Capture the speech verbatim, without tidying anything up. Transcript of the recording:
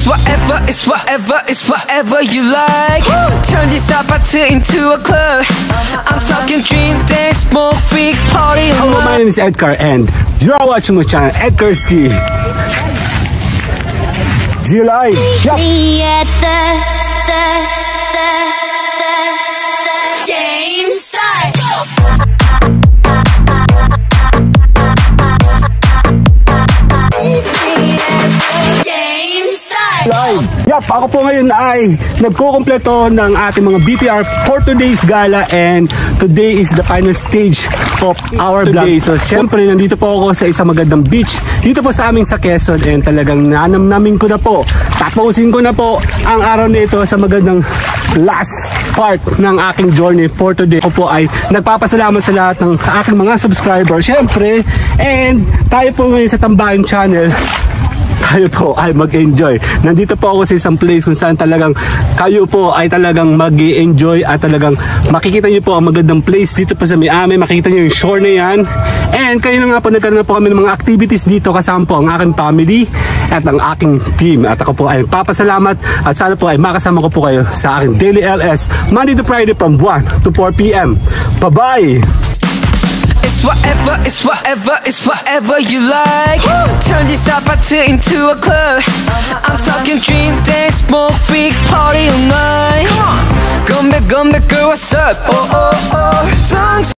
whatever, it's whatever, it's whatever you like. Turn this up into a club. I'm talking drink, dance, smoke, freak, party. Hello, my name is Edcar and you are watching my channel, edcarSky. G L I. Yep. Me at the, the, the, the, the game start. Game start. Live. Yep, ako po ngayon ay nagkukumpleto ng ating mga B T R for today's gala, and today is the final stage of our vlog. So syempre nandito po ako sa isang magandang beach dito po sa aming sa Quezon, and talagang nanamnamin ko na po, tapusin ko na po ang araw nito sa magandang last part ng aking journey for today. Ako po ay nagpapasalamat sa lahat ng aking mga subscribers syempre, and tayo po ngayon sa Tambayan Channel. Kayo po ay mag-enjoy. Nandito po ako sa isang place kung saan talagang kayo po ay talagang mag-enjoy at talagang makikita nyo po ang magandang place dito po sa Miami. Makikita nyo yung shore na yan. And kayo na nga po, nagkaroon na po kami ng mga activities dito kasama po ang aking family at ang aking team. At ako po ay papasalamat at sana po ay makasama ko po kayo sa aking daily L S Monday to Friday from one to four p m Bye-bye! It's whatever, it's whatever, it's whatever you like. Turn this up into a club. I'm talking drink, dance, smoke, freak, party all night. Come back, come back, girl, what's up? Oh, oh, oh.